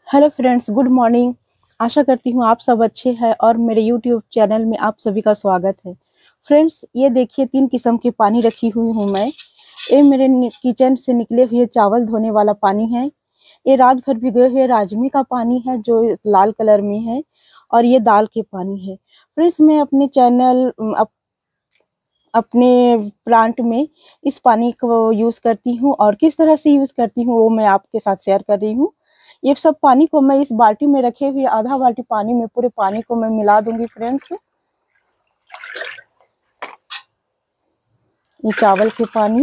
Hello friends, good morning. आशा करती हूँ आप सब अच्छे हैं और मेरे यूट्यूब चैनल में आप सभी का स्वागत है। फ्रेंड्स, ये देखिए 3 किस्म की पानी रखी हुई हूँ मैं। ये मेरे किचन से निकले हुए चावल धोने वाला पानी है। ये रात भर भिगोए हुए राजमे का पानी है जो लाल कलर में है, और ये दाल के पानी है। फ्रेंड्स, मैं अपने चैनल अपने प्लांट में इस पानी को यूज़ करती हूँ, और किस तरह से यूज़ करती हूँ वो मैं आपके साथ शेयर कर रही हूँ। ये सब पानी को मैं इस बाल्टी में रखे हुए आधा बाल्टी पानी में पूरे पानी को मैं मिला दूंगी फ्रेंड्स। ये चावल के पानी,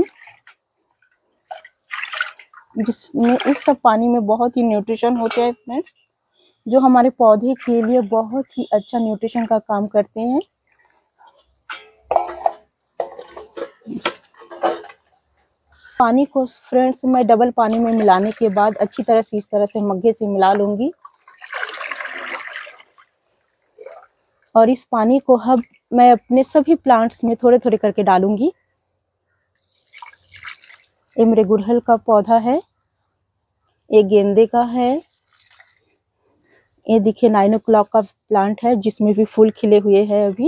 जिसमें इस सब पानी में बहुत ही न्यूट्रिशन होते हैं फ्रेंड्स, जो हमारे पौधे के लिए बहुत ही अच्छा न्यूट्रिशन का काम करते हैं। पानी को फ्रेंड्स मैं डबल पानी में मिलाने के बाद अच्छी तरह से इस तरह से मग्गे से मिला लूंगी, और इस पानी को अब मैं अपने सभी प्लांट्स में थोड़े थोड़े करके डालूंगी। ये मेरे गुड़हल का पौधा है, ये गेंदे का है, ये देखिए 9 o'clock का प्लांट है जिसमें भी फूल खिले हुए हैं अभी।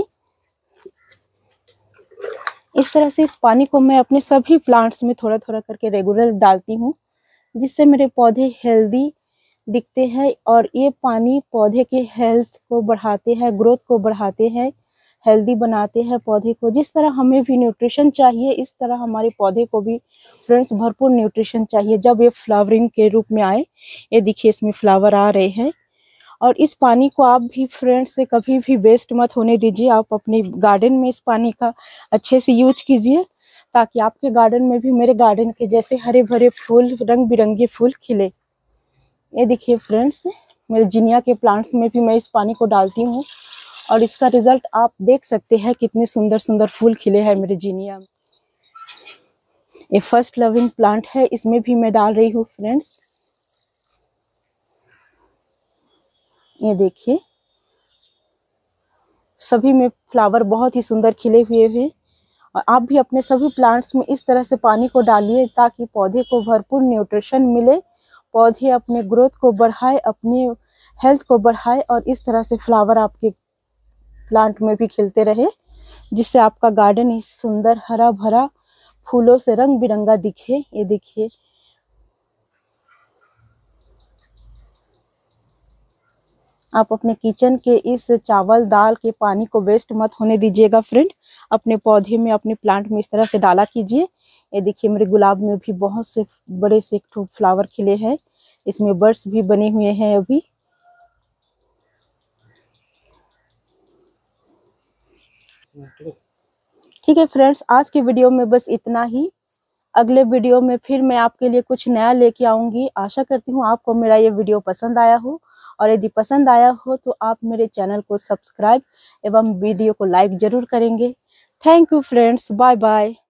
इस तरह से इस पानी को मैं अपने सभी प्लांट्स में थोड़ा थोड़ा करके रेगुलर डालती हूँ, जिससे मेरे पौधे हेल्दी दिखते हैं। और ये पानी पौधे के हेल्थ को बढ़ाते हैं, ग्रोथ को बढ़ाते हैं, हेल्दी बनाते हैं पौधे को। जिस तरह हमें भी न्यूट्रिशन चाहिए, इस तरह हमारे पौधे को भी फ्रेंड्स भरपूर न्यूट्रिशन चाहिए जब ये फ्लावरिंग के रूप में आए। ये देखिए इसमें फ्लावर आ रहे हैं। और इस पानी को आप भी फ्रेंड्स से कभी भी वेस्ट मत होने दीजिए। आप अपने गार्डन में इस पानी का अच्छे से यूज कीजिए, ताकि आपके गार्डन में भी मेरे गार्डन के जैसे हरे भरे फूल, रंग बिरंगे फूल खिले। ये देखिए फ्रेंड्स, मेरे जिनिया के प्लांट्स में भी मैं इस पानी को डालती हूँ, और इसका रिजल्ट आप देख सकते हैं कितने सुंदर सुंदर फूल खिले हैं मेरे जिनिया में। ये फर्स्ट लविंग प्लांट है, इसमें भी मैं डाल रही हूँ फ्रेंड्स। ये देखिए सभी में फ्लावर बहुत ही सुंदर खिले हुए हैं। और आप भी अपने सभी प्लांट्स में इस तरह से पानी को डालिए, ताकि पौधे को भरपूर न्यूट्रिशन मिले, पौधे अपने ग्रोथ को बढ़ाए, अपने हेल्थ को बढ़ाए, और इस तरह से फ्लावर आपके प्लांट में भी खिलते रहे, जिससे आपका गार्डन इस सुंदर हरा भरा फूलों से रंग बिरंगा दिखे। ये देखिए आप अपने किचन के इस चावल दाल के पानी को वेस्ट मत होने दीजिएगा फ्रेंड। अपने पौधे में, अपने प्लांट में इस तरह से डाला कीजिए। ये देखिए मेरे गुलाब में भी बहुत से बड़े से फ्लावर खिले हैं, इसमें बर्ड्स भी बने हुए हैं अभी। ठीक है फ्रेंड्स, आज की वीडियो में बस इतना ही। अगले वीडियो में फिर मैं आपके लिए कुछ नया लेके आऊंगी। आशा करती हूँ आपको मेरा ये वीडियो पसंद आया हो, और यदि पसंद आया हो तो आप मेरे चैनल को सब्सक्राइब एवं वीडियो को लाइक जरूर करेंगे। Thank you friends, bye bye.